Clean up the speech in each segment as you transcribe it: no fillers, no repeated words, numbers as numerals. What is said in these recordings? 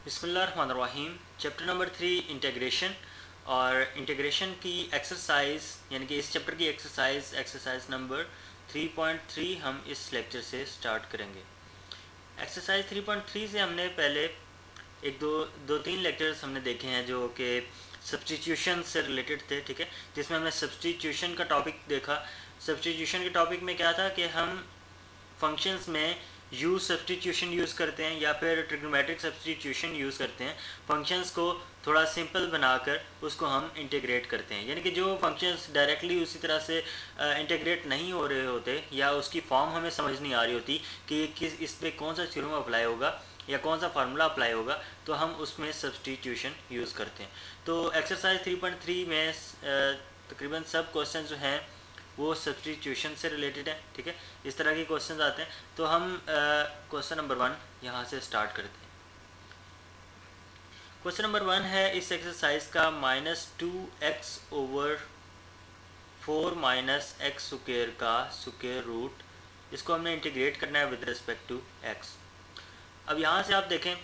बिस्मिल्लाहिर्रहमानिर्रहीम। Chapter number 3 integration और integration की एक्सरसाइज यानी कि इस चैप्टर की एक्सरसाइज नंबर 3.3 हम इस लेक्चर से स्टार्ट करेंगे। एक्सरसाइज 3.3 से हमने पहले दो तीन लेक्चर्स हमने देखे हैं जो कि सब्स्टिट्यूशन से रिलेटेड थे, ठीक है, जिसमें हमने सब्स्टिट्यूशन का टॉपिक देखा। सब्स्टिट्यूशन के टॉपिक में क्या था कि हम फंक्शंस में सब्स्टिट्यूशन यूज़ करते हैं या फिर ट्रिग्नोमेट्रिक सब्स्टिट्यूशन यूज़ करते हैं। फंक्शंस को थोड़ा सिंपल बनाकर उसको हम इंटीग्रेट करते हैं, यानी कि जो फंक्शंस डायरेक्टली उसी तरह से इंटीग्रेट नहीं हो रहे होते या उसकी फॉर्म हमें समझ नहीं आ रही होती कि इस पर कौन सा थ्योरम अप्लाई होगा या कौन सा फार्मूला अप्लाई होगा, तो हम उसमें सब्स्टिट्यूशन यूज़ करते हैं। तो एक्सरसाइज 3.3 में तकरीबन सब क्वेश्चन जो हैं वो सब्स्टिट्यूशन से रिलेटेड है, ठीक है। इस तरह के क्वेश्चंस आते हैं। तो हम क्वेश्चन नंबर 1 यहाँ से स्टार्ट करते हैं। क्वेश्चन नंबर 1 है इस एक्सरसाइज का -2x over 4 minus x square का स्क्वायर रूट। इसको हमने इंटीग्रेट करना है विद रिस्पेक्ट टू x। अब यहाँ से आप देखें,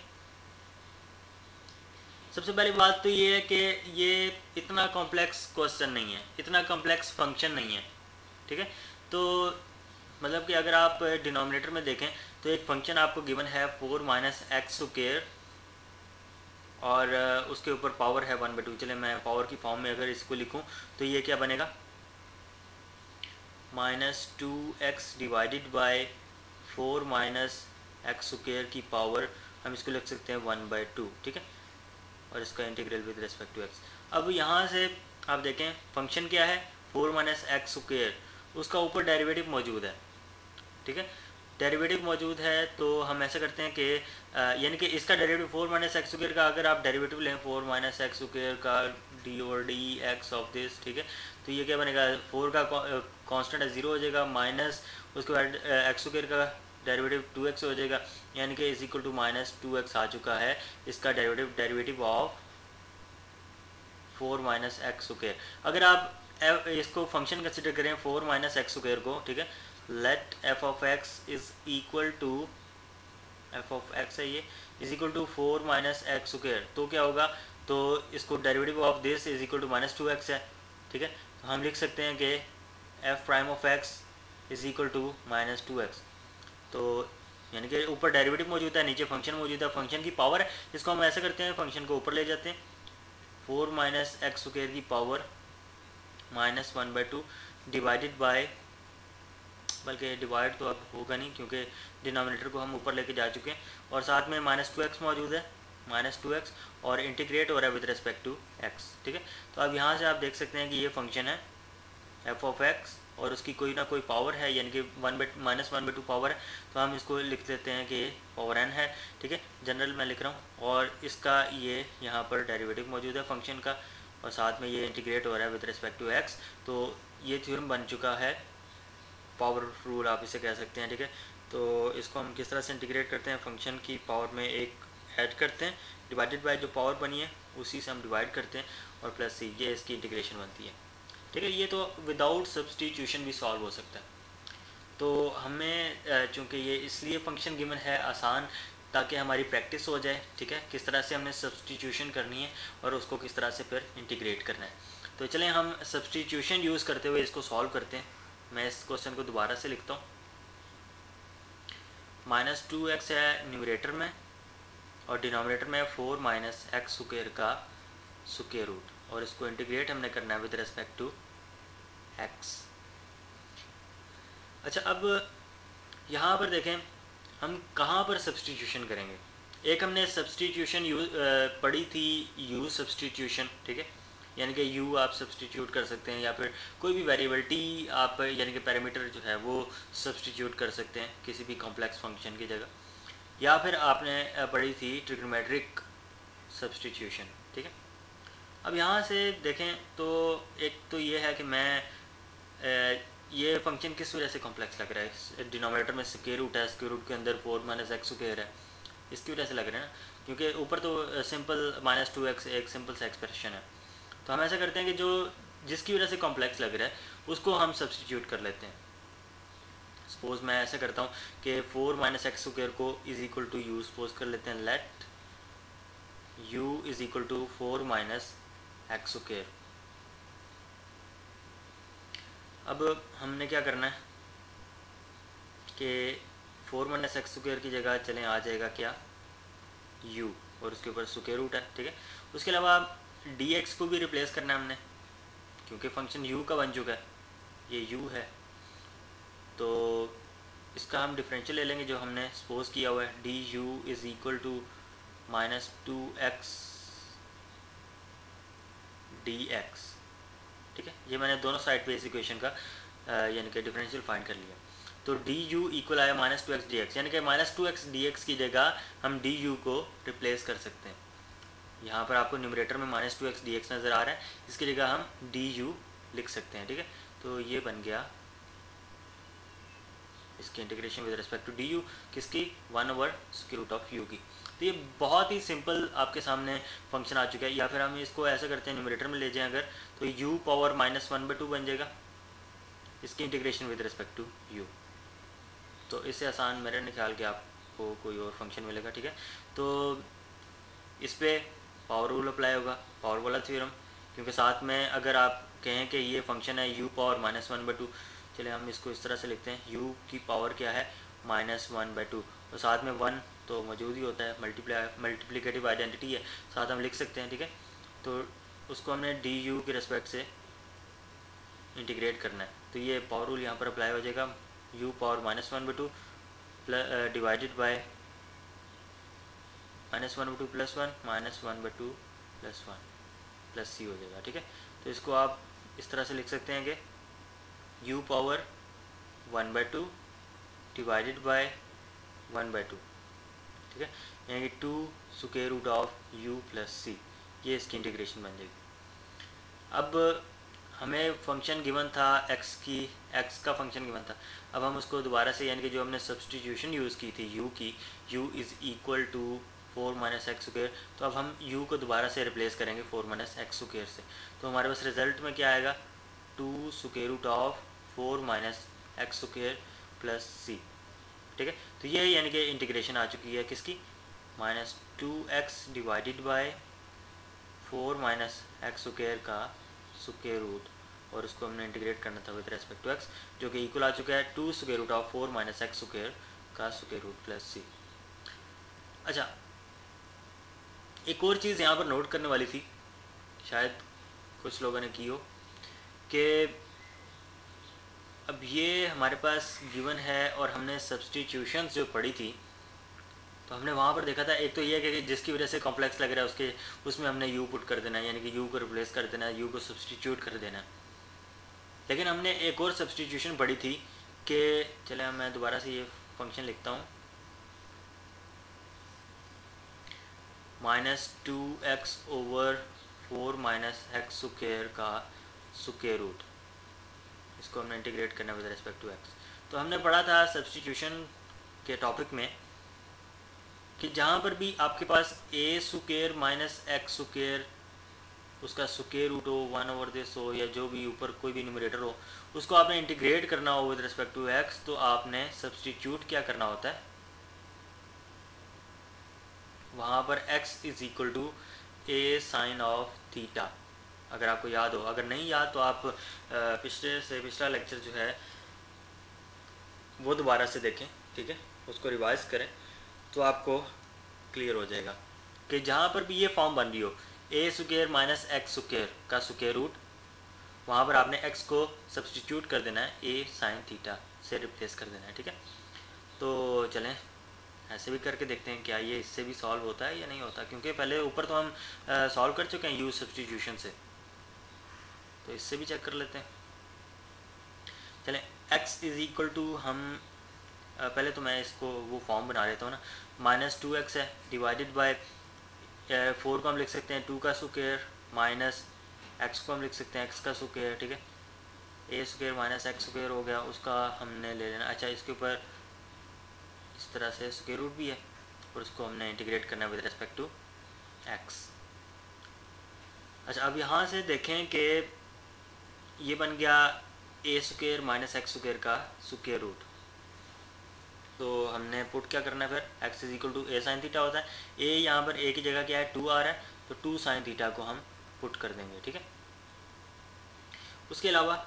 सबसे पहली बात तो ये है कि ये इतना कॉम्प्लेक्स क्वेश्चन नहीं है, इतना कॉम्प्लेक्स फंक्शन नहीं है, ठीक है। तो मतलब कि अगर आप डिनोमिनेटर में देखें तो एक फंक्शन आपको गिवन है 4 माइनस एक्स स्क्वायर और उसके ऊपर पावर है 1/2। चले मैं पावर की फॉर्म में अगर इसको लिखूं तो ये क्या बनेगा, -2x divided by 4 minus x square की पावर, हम इसको लिख सकते हैं 1/2, ठीक है, और इसका integral with respect to x। अब यहाँ से आप देखें फंक्शन क्या है 4 माइनस एक्स स्क्वायर, उसका ऊपर डेरिवेटिव मौजूद है, ठीक है। डेरिवेटिव मौजूद है तो हम ऐसा करते हैं कि यानी कि इसका डेरिवेटिव 4 माइनस एक्स स्क्वायर का अगर आप डेरिवेटिव लें 4 माइनस एक्स स्क्वायर का d over d x of this, ठीक है, तो ये क्या बनेगा, 4 का कांस्टेंट है 0 हो जाएगा, माइनस उसके बाद एक्स स्क्वायर का डेरिवेटिव 2x हो जाएगा, यानी कि इज इक्वल टू -2x आ चुका है इसका derivative of 4 minus x square. अगर आप इसको फंक्शन कंसिडर करें 4 माइनस एक्स स्क्वायर को, ठीक है, let f of x is equal to f of x है ये is equal to 4 minus x square, तो क्या होगा, तो इसको derivative of this is equal to -2x है, ठीक है। तो हम लिख सकते हैं कि f prime of x is equal to -2x। तो यानी कि ऊपर डेरिवेटिव मौजूद है, नीचे फंक्शन मौजूद है, फंक्शन की पावर है, इसको हम ऐसा करते हैं फंक्शन को ऊपर ले जाते हैं, 4 माइनस एक्स स्क्वायर की पावर -1/2 डिवाइडेड बाय, बल्कि डिवाइड तो अब होगा नहीं क्योंकि डिनोमिनेटर को हम ऊपर लेके जा चुके हैं, और साथ में -2x मौजूद है, -2x, और इंटीग्रेट हो रहा है विद रिस्पेक्ट टू x, ठीक है। तो अब यहाँ से आप देख सकते हैं कि ये फंक्शन है f ऑफ x और उसकी कोई ना कोई पावर है, यानी कि -1/2 पावर है, तो हम इसको लिख देते हैं कि पावर n है, ठीक है, जनरल मैं लिख रहा हूँ, और इसका ये यहाँ पर डेरिवेटिव मौजूद है फंक्शन का, और साथ में ये इंटीग्रेट हो रहा है विद रिस्पेक्ट टू x। तो ये थ्योरम बन चुका है, पावर रूल आप इसे कह सकते हैं, ठीक है। तो इसको हम किस तरह से इंटीग्रेट करते हैं, फंक्शन की पावर में एक ऐड करते हैं, डिवाइडेड बाय जो पावर बनी है उसी से हम डिवाइड करते हैं, और प्लस सी, ये इसकी इंटीग्रेशन बनती है, ठीक है। ये तो विदाउट सब्स्टिट्यूशन भी सॉल्व हो सकता है। तो हमें चूँकि ये इसलिए फंक्शन गिवन है आसान, ताकि हमारी प्रैक्टिस हो जाए, ठीक है, किस तरह से हमने सब्स्टिट्यूशन करनी है और उसको किस तरह से फिर इंटीग्रेट करना है। तो चलें हम सब्स्टिट्यूशन यूज़ करते हुए इसको सॉल्व करते हैं। मैं इस क्वेश्चन को दोबारा से लिखता हूँ। -2x है न्यूमरेटर में और डिनोमिनेटर में 4 माइनस एक्स स्क्वायर का स्क्वायर रूट, और इसको इंटीग्रेट हमने करना है विद रिस्पेक्ट टू x। अच्छा, अब यहाँ पर देखें हम कहाँ पर सब्स्टिट्यूशन करेंगे। एक हमने सब्स्टिट्यूशन पढ़ी थी यूज सब्स्टिट्यूशन, ठीक है, यानी कि u आप सब्स्टिट्यूट कर सकते हैं या फिर कोई भी वेरिएबल t आप यानी कि पैरामीटर जो है वो सब्स्टिट्यूट कर सकते हैं किसी भी कॉम्प्लेक्स फंक्शन की जगह, या फिर आपने पढ़ी थी ट्रिग्नोमेट्रिक सब्स्टिट्यूशन, ठीक है। अब यहाँ से देखें तो एक तो ये है कि मैं ये फंक्शन किस वजह से कॉम्प्लेक्स लग रहा है, डिनोमिनेटर में स्क्वायर रूट है, स्क्वायर रूट के अंदर 4 माइनस एक्स स्क्वायर है, इसकी वजह से लग रहा है ना, क्योंकि ऊपर तो सिंपल -2x एक सिंपल सा एक्सप्रेशन है। तो हम ऐसा करते हैं कि जो जिसकी वजह से कॉम्प्लेक्स लग रहा है उसको हम सब्स्टिट्यूट कर लेते हैं। सपोज मैं ऐसा करता हूँ कि 4 माइनस एक्स स्क्वायर को is equal to u suppose कर लेते हैं, let u is equal to 4 minus x square. अब हमने क्या करना है कि 4 माइनस एक्स स्क्वायर की जगह चलें आ जाएगा क्या u, और उसके ऊपर स्क्वायर रूट है, ठीक है। उसके अलावा dx को भी रिप्लेस करना है हमने, क्योंकि फंक्शन u का बन चुका है, ये u है, तो इसका हम डिफरेंशियल ले लेंगे जो हमने सपोज किया हुआ है, d u is equal to minus 2x dx, ठीक है। ये मैंने दोनों साइड पे इस इक्वेशन का यानी कि डिफरेंशियल फाइंड कर लिया। तो डी यू इक्वल आया माइनस 2x dx, यानी कि माइनस 2x dx की जगह हम डी यू को रिप्लेस कर सकते हैं। यहाँ पर आपको न्यूमरेटर में माइनस 2x dx नज़र आ रहा है, इसकी जगह हम डी यू लिख सकते हैं, ठीक है। तो ये बन गया इसकी integration with respect to d u, किसकी 1/√u की। तो ये बहुत ही सिंपल आपके सामने फंक्शन आ चुका है। या फिर हम इसको ऐसा करते हैं, न्यूमरेटर में ले जाएं अगर, तो u पावर -1/2 बन जाएगा इसकी integration with respect to u। तो इससे आसान मेरे नहीं ख्याल कि आपको कोई और फंक्शन मिलेगा, ठीक है। तो इस पर पावर रूल अप्लाई होगा, पावर वाला थ्योरम, क्योंकि साथ में अगर आप कहें कि ये फंक्शन है u पावर -1/2, चलिए हम इसको इस तरह से लिखते हैं, u की पावर क्या है -1/2, और साथ में 1 तो मौजूद ही होता है, मल्टीप्लिकेटिव आइडेंटिटी है, साथ हम लिख सकते हैं, ठीक है। तो उसको हमने डी यू के रेस्पेक्ट से इंटीग्रेट करना है, तो ये पावर रूल यहाँ पर अप्लाई हो जाएगा, u power -1/2 divided by -1/2 + 1 -1/2 + 1 + c हो जाएगा, ठीक है। तो इसको आप इस तरह से लिख सकते हैं कि u पावर 1/2 डिवाइडेड बाय 1/2, ठीक है, यानी कि 2 square root of u + c, ये इसकी इंटीग्रेशन बन जाएगी। अब हमें फंक्शन गिवन था x का फंक्शन गिवन था, अब हम उसको दोबारा से यानी कि जो हमने सब्सटीट्यूशन यूज़ की थी u की, u is equal to 4 minus x square, तो अब हम u को दोबारा से रिप्लेस करेंगे 4 माइनस एक्स स्क्वायर से, तो हमारे पास रिजल्ट में क्या आएगा 2 square root of 4 minus x square plus c, ठीक है। तो ये यानी कि इंटीग्रेशन आ चुकी है किसकी, -2x divided by 4 minus x square का स्क्वायर रूट, और उसको हमने इंटीग्रेट करना था विद रेस्पेक्ट टू x, जो कि इक्वल आ चुका है 2 square root of 4 minus x square का स्क्वायर रूट प्लस c। अच्छा, एक और चीज़ यहाँ पर नोट करने वाली थी, शायद कुछ लोगों ने की हो, कि अब ये हमारे पास गिवन है और हमने सब्सटीट्यूशंस जो पढ़ी थी, तो हमने वहाँ पर देखा था, एक तो ये है कि जिसकी वजह से कॉम्प्लेक्स लग रहा है उसमें हमने u पुट कर देना है, यानी कि u को रिप्लेस कर देना है, u को सब्सटीट्यूट कर देना है। लेकिन हमने एक और सब्सटीट्यूशन पढ़ी थी कि, चले मैं दोबारा से ये फंक्शन लिखता हूँ, -2x over 4 minus x square का स्क्वायर रूट, इसको हमने इंटीग्रेट करना विद रिस्पेक्ट टू x। तो हमने पढ़ा था सब्सटीट्यूशन के टॉपिक में कि जहाँ पर भी आपके पास a square minus x square उसका स्क्वायर रूट हो, 1/this हो, या जो भी ऊपर कोई भी न्यूमरेटर हो, उसको आपने इंटीग्रेट करना हो विद रिस्पेक्ट टू x, तो आपने सब्सटीट्यूट क्या करना होता है, वहाँ पर x is equal to a sine of theta, अगर आपको याद हो। अगर नहीं याद तो आप पिछला लेक्चर जो है वो दोबारा से देखें, ठीक है, उसको रिवाइज करें, तो आपको क्लियर हो जाएगा कि जहाँ पर भी ये फॉर्म बन रही हो a square minus x square का स्क्वायर रूट, वहाँ पर आपने x को सब्सटीट्यूट कर देना है a साइन थीटा से रिप्लेस कर देना है, ठीक है। तो चलें ऐसे भी करके देखते हैं क्या ये इससे भी सॉल्व होता है या नहीं होता, क्योंकि पहले ऊपर तो हम सॉल्व कर चुके हैं यूज सब्सटीट्यूशन से, तो इससे भी चेक कर लेते हैं। चलें x इज़ इक्वल टू, हम पहले तो मैं इसको वो फॉर्म बना लेता हूँ ना, -2x है डिवाइडेड बाय 4 को हम लिख सकते हैं 2 का स्क्वायर, माइनस x को हम लिख सकते हैं x का स्क्वायर, ठीक है, a square minus x square हो गया, उसका हमने ले लेना। अच्छा, इसके ऊपर इस तरह से स्क्वायर रूट भी है, और उसको हमने इंटीग्रेट करना विद रिस्पेक्ट टू x। अच्छा, अब यहाँ से देखें कि ये बन गया a square minus x square का स्क्वायर रूट, तो हमने पुट क्या करना है फिर, x is equal to a sine theta होता है। ए यहाँ पर ए की जगह क्या है 2 आ रहा है, तो 2 साइन थीटा को हम पुट कर देंगे, ठीक है। उसके अलावा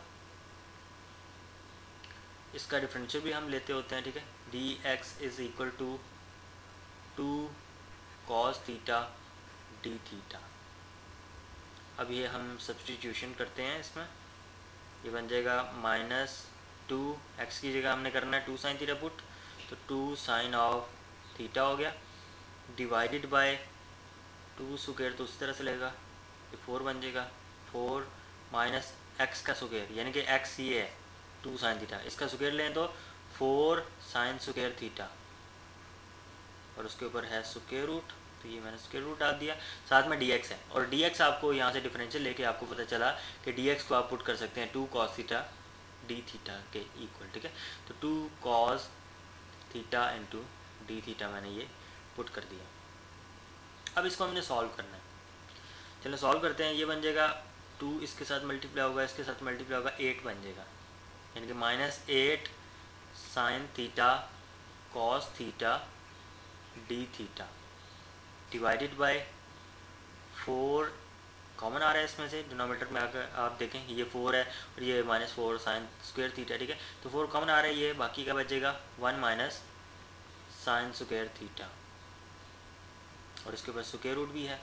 इसका डिफरेंशियल भी हम लेते होते हैं, ठीक है। D x is equal to 2 cos theta d theta. अब ये हम सब्सटीट्यूशन करते हैं इसमें, ये बन जाएगा -2 एक्स की जगह हमने करना है 2 साइन थीटा पुट, तो 2 साइन ऑफ थीटा हो गया, डिवाइडेड बाय 2 स्क्वायर तो उस तरह से लगेगा, ये 4 बन जाएगा, 4 माइनस एक्स का स्क्वायर यानी कि एक्स ये है 2 साइन थीटा, इसका स्क्वायर लें तो 4 साइन स्क्वायर थीटा, और उसके ऊपर है स्क्वायर रूट, तो ये मैंने स्क्वायर रूट डाल दिया, साथ में dx है, और dx आपको यहाँ से डिफरेंशियल लेके आपको पता चला कि dx को आप पुट कर सकते हैं 2 cos थीटा डी थीटा के इक्वल, ठीक है। तो 2 cos theta into d theta मैंने ये पुट कर दिया। अब इसको हमने सॉल्व करना है, चलो सॉल्व करते हैं। ये बन जाएगा 2 इसके साथ मल्टीप्लाई होगा, इसके साथ मल्टीप्लाई होगा, 8 बन जाएगा, यानी कि -8 sine theta cos theta d theta divided by 4 common आ रहा है इसमें से, डिनोमिनेटर में आकर आप देखें ये 4 है और ये -4 साइन स्क्वायर थीटा, ठीक है। तो 4 कॉमन आ रहा है, ये बाकी का बचेगा 1 माइनस साइन स्क्वायर थीटा, और इसके ऊपर स्क्वायर रूट भी है,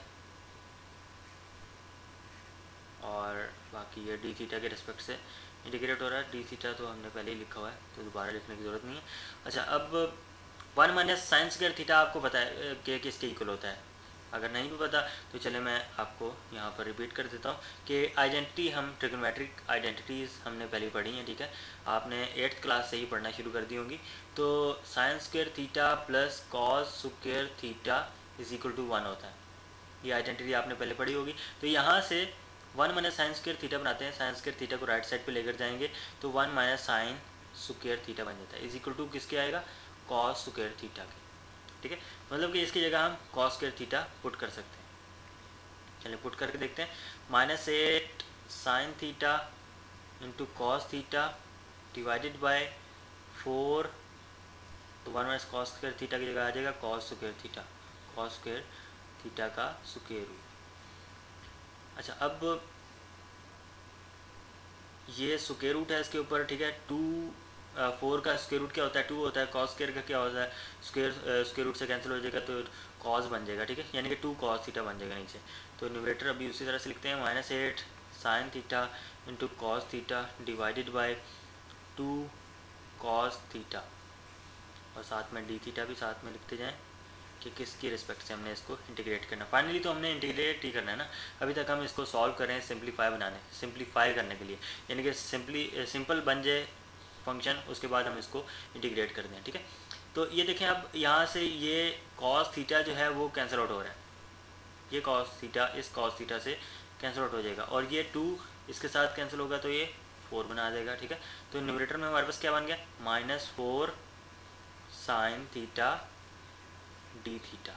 और बाकी ये डी थीटा के रिस्पेक्ट से इंटीग्रेट हो रहा है। डी थीटा तो हमने पहले ही लिखा हुआ है तो दोबारा लिखने की ज़रूरत नहीं है। अच्छा, अब 1 माइनस साइन स्क्वायर थीटा आपको पता है कि किसके इक्वल होता है, अगर नहीं भी पता तो चले मैं आपको यहाँ पर रिपीट कर देता हूँ कि आइडेंटिटी हम ट्रिग्नोमेट्रिक आइडेंटिटीज़ हमने पहले पढ़ी हैं, ठीक है। आपने 8th क्लास से ही पढ़ना शुरू कर दी होंगी। तो sine square theta plus cos square theta is equal to 1 होता है, ये आइडेंटिटी आपने पहले पढ़ी होगी। तो यहाँ से 1 माइनस साइन स्क्वायर थीटा बनाते हैं, साइन स्क्वायर थीटा को राइट साइड पे लेकर जाएंगे तो 1 माइनस साइन स्क्वायर थीटा बन जाता है, इज इक्वल टू किसके आएगा, कॉस स्क्वायर थीटा के, ठीक है। मतलब कि इसकी जगह हम कॉस स्क्वायर थीटा पुट कर सकते हैं। चलिए पुट करके देखते हैं, -8 sine theta into cos theta divided by 4, तो 1 माइनस कॉस स्क्वायर थीटा की जगह आ जाएगा cos square theta, cos square theta का स्क्वायर रूट। अच्छा, अब ये स्क्वायर रूट है इसके ऊपर, ठीक है। 4 का स्क्वायर रूट क्या होता है, 2 होता है, कॉस स्क्वायर का क्या होता है, स्क्वायर रूट से कैंसिल हो जाएगा तो कॉस बन जाएगा, ठीक है, यानी कि 2 कॉस थीटा बन जाएगा नीचे। तो न्यूमरेटर अभी उसी तरह से लिखते हैं, -8 sine theta into cos theta divided by 2 cos theta, और साथ में डी थीटा भी साथ में लिखते जाएँ कि किसकी रिस्पेक्ट से हमने इसको इंटीग्रेट करना। फाइनली तो हमने इंटीग्रेट ही करना है ना, अभी तक हम इसको सॉल्व कर रहे हैं सिंप्लीफाई करने के लिए, यानी कि सिंपल बन जाए फंक्शन, उसके बाद हम इसको इंटीग्रेट कर दें, ठीक है। तो ये देखें, अब यहाँ से ये कॉस थीटा जो है वो कैंसिल आउट हो रहा है, ये कॉस थीटा इस कॉस थीटा से कैंसिल आउट हो जाएगा, और ये 2 इसके साथ कैंसिल होगा तो ये 4 बना देगा, ठीक है। तो न्यूमरेटर में हमारे पास क्या बन गया, -4 साइन थीटा डी थीटा,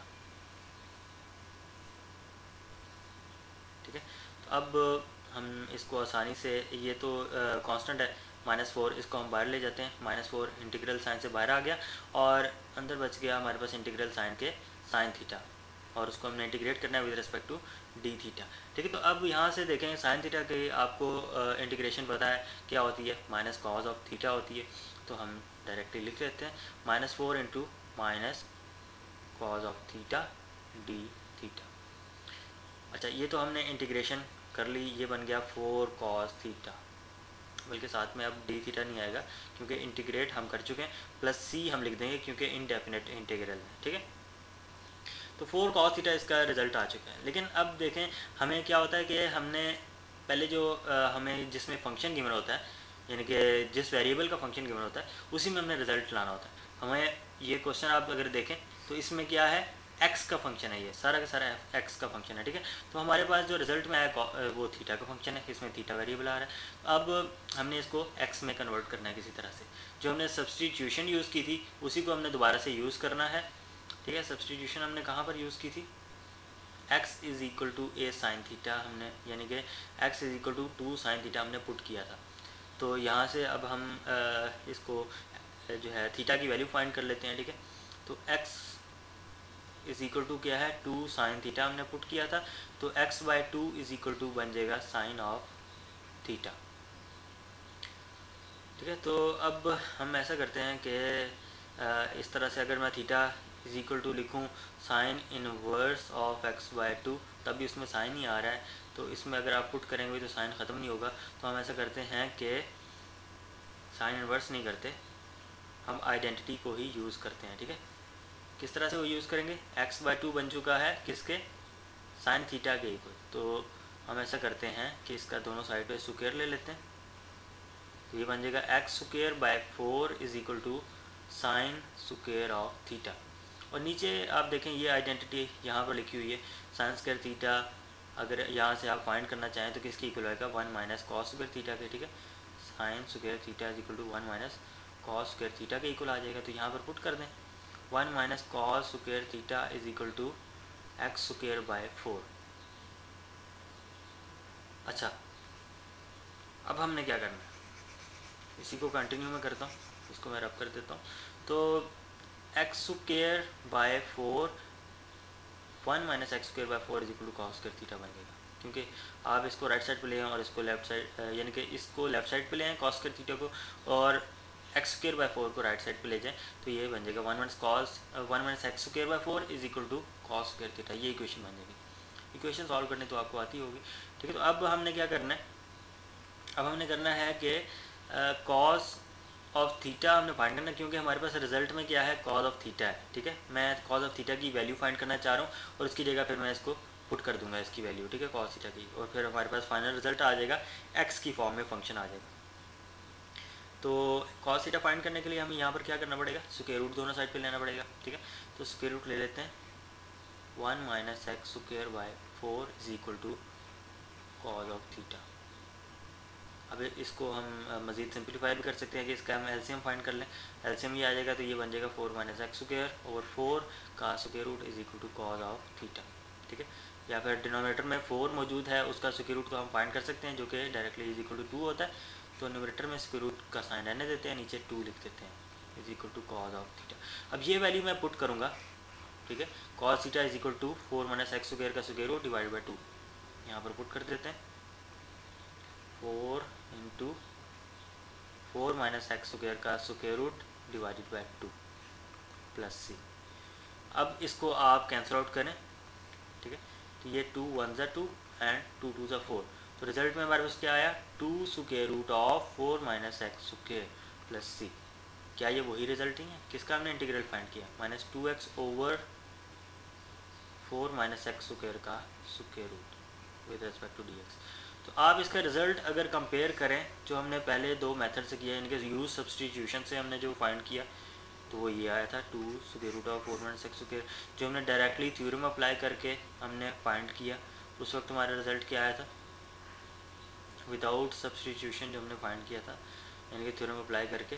ठीक है। तो अब हम इसको आसानी से, ये तो कांस्टेंट है -4, इसको हम बाहर ले जाते हैं, -4 इंटीग्रल साइन से बाहर आ गया, और अंदर बच गया हमारे पास इंटीग्रल साइन के साइन थीटा, और उसको हमने इंटीग्रेट करना है with respect to d theta, ठीक है। तो अब यहाँ से देखें साइन थीटा के आपको इंटीग्रेशन पता है क्या होती है, माइनस कॉज ऑफ थीटा होती है, तो हम डायरेक्टली लिख लेते हैं -4 into minus cos of theta d theta. अच्छा, ये तो हमने इंटीग्रेशन कर ली, ये बन गया 4 कॉस थीटा, बल्कि साथ में अब डी थीटा नहीं आएगा क्योंकि इंटीग्रेट हम कर चुके हैं, प्लस सी हम लिख देंगे क्योंकि इनडेफिनेट इंटीग्रल है, ठीक है। तो 4 कॉस थीटा इसका रिजल्ट आ चुका है। लेकिन अब देखें हमें क्या होता है कि हमने पहले जो हमें जिसमें फंक्शन गिवन होता है, यानी कि जिस वेरिएबल का फंक्शन गिवन होता है उसी में हमने रिजल्ट लाना होता है। हमें ये क्वेश्चन आप अगर देखें तो इसमें क्या है, एक्स का फंक्शन है, ये सारा का सारा एक्स का फंक्शन है, ठीक है। तो हमारे पास जो रिजल्ट में आया वो थीटा का फंक्शन है, इसमें थीटा वेरिएबल आ रहा है। अब हमने इसको एक्स में कन्वर्ट करना है किसी तरह से, जो हमने सब्सटीट्यूशन यूज़ की थी उसी को हमने दोबारा से यूज़ करना है, ठीक है। सब्सटीट्यूशन हमने कहाँ पर यूज़ की थी, x is equal to a sine theta हमने, यानी कि x is equal to 2 sine theta हमने पुट किया था। तो यहाँ से अब हम इसको जो है थीटा की वैल्यू फाइंड कर लेते हैं, ठीक है। तो x इज इक्वल टू क्या है 2 साइन थीटा हमने पुट किया था, तो x/2 इज इक्वल टू बन जाएगा साइन ऑफ थीटा, ठीक है। तो अब हम ऐसा करते हैं कि इस तरह से अगर मैं थीटा इज इक्वल टू लिखूँ साइन इनवर्स ऑफ x/2, तब भी उसमें साइन ही आ रहा है, तो इसमें अगर आप पुट करेंगे तो साइन ख़त्म नहीं होगा। तो हम ऐसा करते हैं कि साइन इनवर्स नहीं करते, हम आइडेंटिटी को ही यूज़ करते हैं, ठीक है। किस तरह से वो यूज़ करेंगे, x/2 बन चुका है किसके, साइन थीटा के इक्वल, तो हम ऐसा करते हैं कि इसका दोनों साइड पे स्क्वायर ले लेते हैं, तो ये बन जाएगा x²/4 is equal to sine square of theta. और नीचे आप देखें ये आइडेंटिटी यहाँ पर लिखी हुई है साइन स्क्वायर थीटा, अगर यहाँ से आप फाइंड करना चाहें तो किसकी इक्वल आएगा 1 माइनस कॉस स्क्वायर थीटा के, ठीक है। Sine square theta is equal to 1 minus cos square theta के इक्वल आ जाएगा, तो यहाँ पर पुट कर दें 1 minus cos square theta is equal to x²/4। अच्छा, अब हमने क्या करना है, इसी को कंटिन्यू में करता हूँ, इसको मैं रब कर देता हूँ। तो x²/4 1 minus x²/4 is equal to cos square theta बन जाएगा, क्योंकि आप इसको राइट साइड पे ले आएँ और इसको लेफ्ट साइड, यानी कि इसको लेफ्ट साइड पे ले आएँ कॉस स्क्वायर थीटा को, और x²/4 को राइट साइड पे ले जाएँ, तो ये बन जाएगा 1 minus x²/4 is equal to cos square theta, ये इक्वेशन बन जाएगी। इक्वेशन सॉल्व करने तो आपको आती होगी, ठीक है। तो अब हमने क्या करना है, अब हमने करना है कि कॉस ऑफ थीटा हमने फाइंड करना, क्योंकि हमारे पास रिजल्ट में क्या है कॉस ऑफ थीटा है, ठीक है। मैं कॉस ऑफ थीटा की वैल्यू फाइंड करना चाह रहा हूँ और उसकी जगह फिर मैं इसको पुट कर दूंगा इसकी वैल्यू, ठीक है, कॉस थीटा की, और फिर हमारे पास फाइनल रिजल्ट आ जाएगा एक्स की फॉर्म में फंक्शन आ जाएगा। तो कॉस थीटा फाइंड करने के लिए हमें यहाँ पर क्या करना पड़ेगा, स्क्वायर रूट दोनों साइड पे लेना पड़ेगा, ठीक है। तो स्क्वायर रूट ले लेते हैं 1 minus x²/4 is equal to cos of theta. अब इसको हम मज़ीद सिंप्लीफाई भी कर सकते हैं कि इसका हम एलसीएम फाइंड कर लें, एलसीएम ये आ जाएगा तो ये बन जाएगा 4 माइनस x² का square root is equal to cos of theta, ठीक है। या फिर डिनोमिनेटर में 4 मौजूद है, उसका स्क्वायर रूट को हम फाइंड कर सकते हैं, जो कि डायरेक्टली इज इक्वल टू 2 होता है, तो न्यूमरेटर में स्क्वायर रूट का साइन रहने देते हैं, नीचे 2 लिख देते हैं is equal to cos of theta. अब ये वैल्यू मैं पुट करूँगा, ठीक है, cos theta is equal to 4 minus x² का स्क्वायर रूट डिवाइड बाई 2, यहाँ पर पुट कर देते हैं 4 इंटू 4 माइनस x² का square root divided by 2 plus c। अब इसको आप कैंसिल आउट करें, ठीक है, तो ये 2 1 ज़ा 2 एंड 2 2 ज़ा 4, तो रिजल्ट में हमारे पास क्या आया 2 square root of 4 minus x² plus c। क्या ये वही रिजल्ट ही है, किसका हमने इंटीग्रल फाइंड किया, minus 2x over 4 minus x² का square root with respect to dx। तो आप इसका रिज़ल्ट अगर कंपेयर करें जो हमने पहले दो मेथड से किया, यानी कि यूज़ सब्सटीट्यूशन से हमने जो फाइंड किया, तो वो ये आया था 2 square root of 4 minus x²। जो हमने डायरेक्टली थ्योरम अप्लाई करके हमने फाइंड किया, उस वक्त हमारा रिज़ल्ट क्या आया था, विदाउट सब्सटीट्यूशन जो हमने फाइंड किया था, यानी कि थ्योरम अप्लाई करके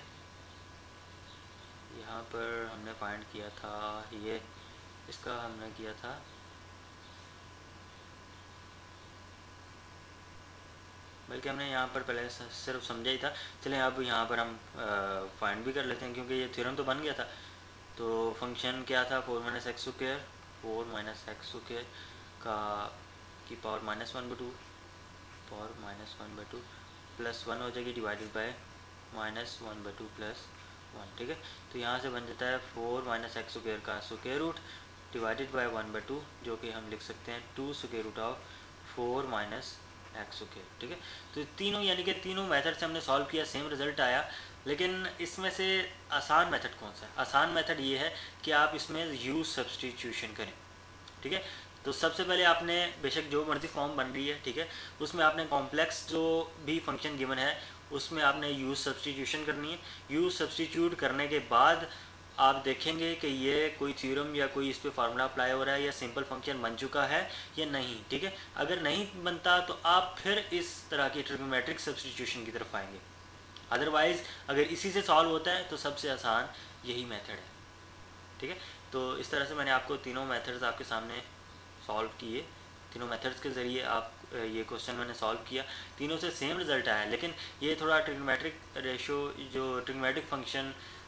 यहाँ पर हमने फाइंड किया था, ये इसका हमने किया था बल्कि हमने यहाँ पर पहले सिर्फ समझा ही था। चलें अब यहाँ पर हम फाइंड भी कर लेते हैं, क्योंकि ये थ्योरम तो बन गया था। तो फंक्शन क्या था 4 माइनस x² 4 माइनस x² का की पावर -1/2 पावर -1/2 प्लस 1 हो जाएगी डिवाइडेड बाय -1/2 प्लस 1, ठीक है। तो यहाँ से बन जाता है 4 माइनस x² का स्क्वायर रूट डिवाइडेड बाय 1/2, जो कि हम लिख सकते हैं 2 square root of 4 minus x², ठीक है। तो तीनों यानी कि तीनों मेथड से हमने सॉल्व किया, सेम रिजल्ट आया, लेकिन इसमें से आसान मेथड कौन सा है, आसान मेथड ये है कि आप इसमें यूज़ सब्सटीट्यूशन करें, ठीक है। तो सबसे पहले आपने बेशक जो मर्जी फॉर्म बन रही है, ठीक है, उसमें आपने कॉम्प्लेक्स जो भी फंक्शन गिवन है उसमें आपने यूज़ सब्सटीट्यूशन करनी है। यूज़ सब्सटीट्यूट करने के बाद आप देखेंगे कि ये कोई थ्योरम या कोई इस पर फार्मूला अप्लाई हो रहा है या सिंपल फंक्शन बन चुका है या नहीं, ठीक है। अगर नहीं बनता तो आप फिर इस तरह की ट्रिग्नोमेट्रिक सब्सटीट्यूशन की तरफ आएंगे, अदरवाइज़ अगर इसी से सॉल्व होता है तो सबसे आसान यही मेथड है, ठीक है। तो इस तरह से मैंने आपको तीनों मेथड्स आपके सामने सॉल्व किए, तीनों मेथड्स के ज़रिए आप ये क्वेश्चन मैंने सॉल्व किया, तीनों से सेम रिज़ल्ट आया, लेकिन ये थोड़ा ट्रिग्नोमेट्रिक रेशो जो ट्रिग्नोमेट्रिक फंक्शन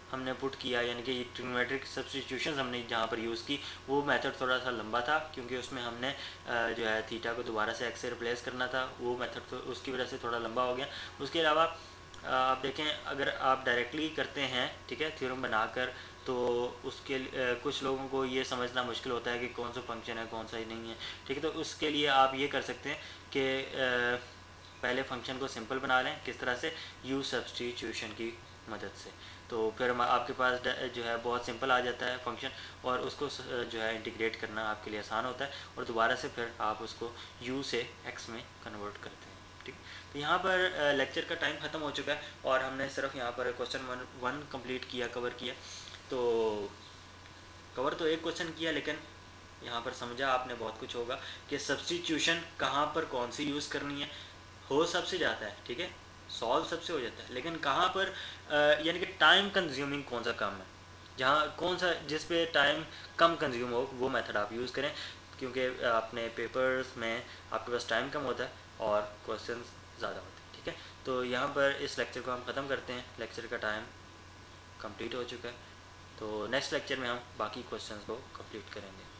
हमने पुट किया, यानी कि ट्रिग्नोमेट्रिक सब्स्टिट्यूशन हमने जहाँ पर यूज़ की, वो मेथड थोड़ा सा लंबा था क्योंकि उसमें हमने जो है थीटा को दोबारा से एक्स से रिप्लेस करना था। वो मेथड तो उसकी वजह से थोड़ा लंबा हो गया। उसके अलावा आप देखें, अगर आप डायरेक्टली करते हैं, ठीक है, थ्योरम बनाकर, तो उसके कुछ लोगों को ये समझना मुश्किल होता है कि कौन सा फंक्शन है कौन सा ही नहीं है, ठीक है। तो उसके लिए आप ये कर सकते हैं कि पहले फंक्शन को सिंपल बना लें। किस तरह से? यूज सब्स्टिट्यूशन की मदद से। तो फिर आपके पास जो है बहुत सिंपल आ जाता है फंक्शन, और उसको जो है इंटीग्रेट करना आपके लिए आसान होता है, और दोबारा से फिर आप उसको u से x में कन्वर्ट करते हैं, ठीक। तो यहाँ पर लेक्चर का टाइम ख़त्म हो चुका है और हमने सिर्फ यहाँ पर क्वेश्चन वन कंप्लीट किया, कवर किया। तो कवर तो एक क्वेश्चन किया, लेकिन यहाँ पर समझा आपने बहुत कुछ होगा कि सब्स्टिट्यूशन कहाँ पर कौन सी यूज़ करनी है। हो सबसे जाता है, ठीक है, सॉल्व सबसे हो जाता है, लेकिन कहाँ पर यानी कि टाइम कंज्यूमिंग कौन सा काम है, जहाँ कौन सा जिस पे टाइम कम कंज्यूम हो, वो मेथड आप यूज़ करें, क्योंकि अपने पेपर्स में आपके पास टाइम कम होता है और क्वेश्चन ज़्यादा होते हैं, ठीक है। तो यहाँ पर इस लेक्चर को हम ख़त्म करते हैं। लेक्चर का टाइम कंप्लीट हो चुका है, तो नेक्स्ट लेक्चर में हम बाकी क्वेश्चंस को कंप्लीट करेंगे।